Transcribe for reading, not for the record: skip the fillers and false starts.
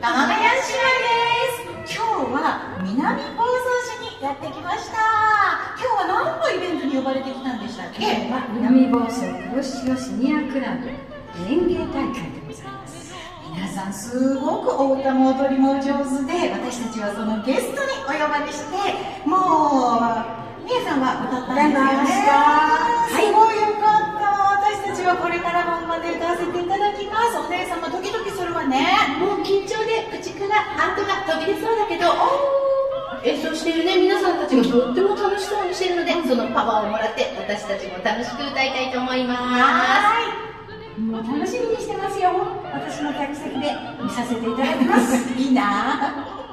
玉川姉妹です。今日は南房総市にやってきました。今日は何のイベントに呼ばれてきたんでしたっけ？ 今日は南房総黒潮シニアクラブ演芸大会でございます。 皆さんすごくお歌も踊りも上手で、私たちはそのゲストにお呼ばれして、もうみえさんは歌ったんですよね。すごいよかった。私たちはこれから本番で歌わせていただきます。お姉様ドキドキするわね。 もう緊張で口からハートが飛び出そうだけど、演奏しているね皆さんたちがとっても楽しそうにしているので、そのパワーをもらって私たちも楽しく歌いたいと思います。 もう楽しみにしてますよ。私の客席で見させていただきます。 いいな。